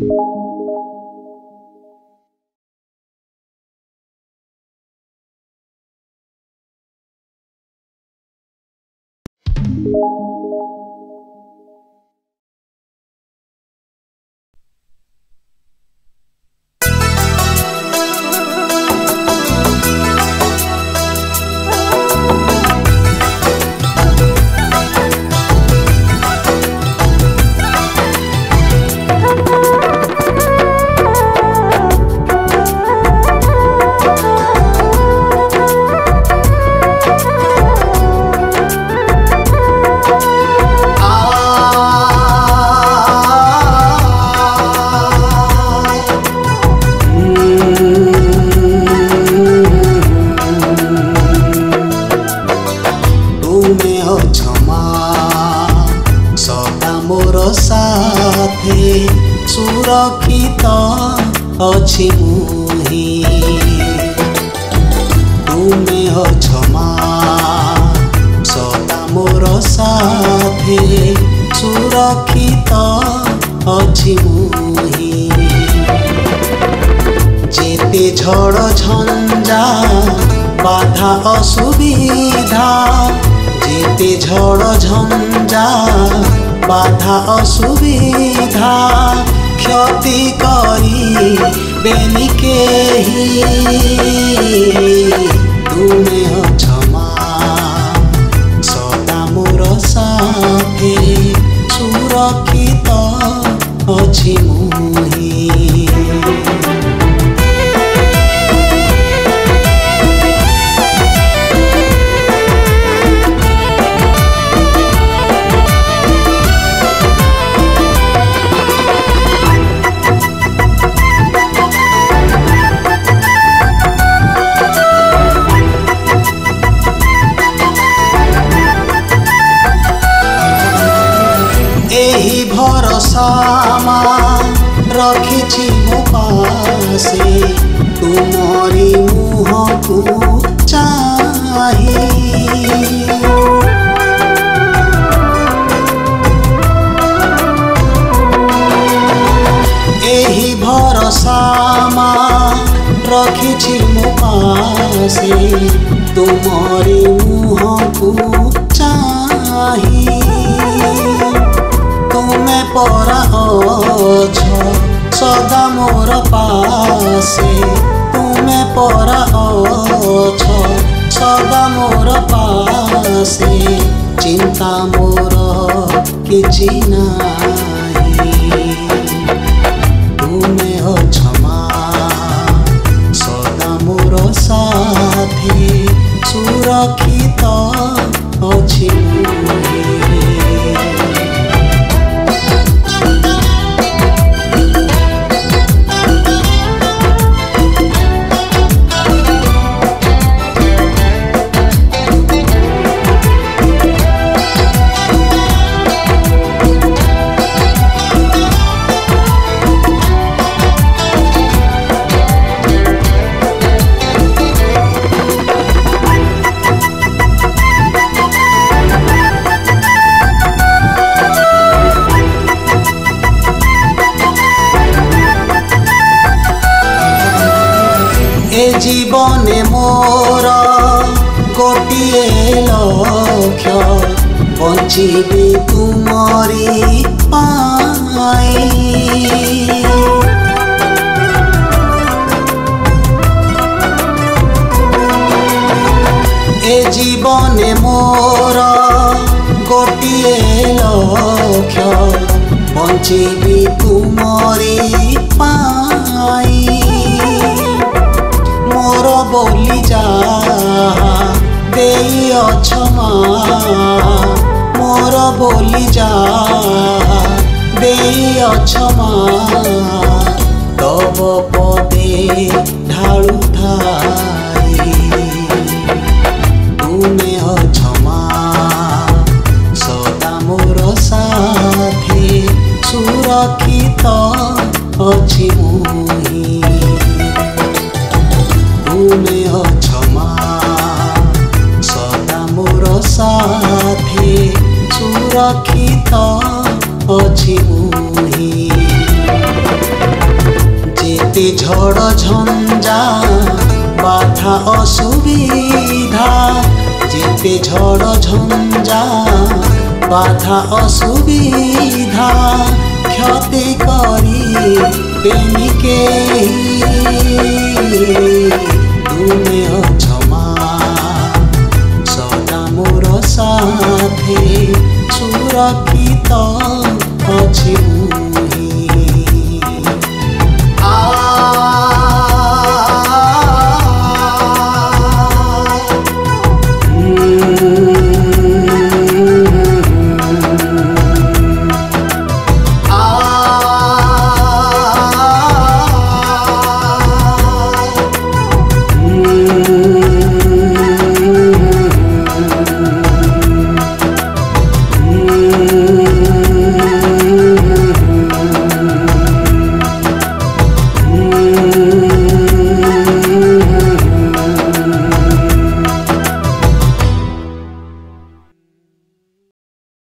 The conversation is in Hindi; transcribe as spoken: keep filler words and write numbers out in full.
सुरक्षित अछि मुहि तुमे अछ मां सदा मोर साथे सुरक्षित अछि मुहि जेते झड़ झंझा बाधा असुविधा जेते झड़ झंझा बाधा असुविधा क्षति करी बेनी केही तुमे अछ मां सदा मोर साथे सुरक्षित अछि मुहि। एही भरोसा रखिछि मो पासे तुमरी मुँह को चाही एही भरोसा रखिछि मो पासे तुमरी मुँह को चाही तुमे परा अछ सदा मोर पासे तुमे परा अछ सदा मोर पासे चिंता मोर किछि नाही तुमे अछ मां सदा मोर साथे सुरक्षित अछि मुहि। ए जीवने मोर गोटिए लक्ष्य बंचिबी तुमरी पाई ए जीवने मोर गोटिए लक्ष्य बंचिबी तुमरी पाई मोर बोली जा देई अछ मां मोर बोली जा देई अछ मां तब पदे ढाळु थाई तुमे अछ मां सदा मोर साथे सुरक्षित अछि मुहि तुमे अछ मां सदा मोर साथे सुरक्षित अछि मुहि। যেতে ঝড় ঝঞ্ঝা বাধা অসুবিধা, যেতে ঝড় ঝঞ্ঝা বাধা অসুবিধা, ক্ষতি করি বেনিকে তুমি অছ মা সদা মোর সাথে, সুরক্ষিত ଅଛି।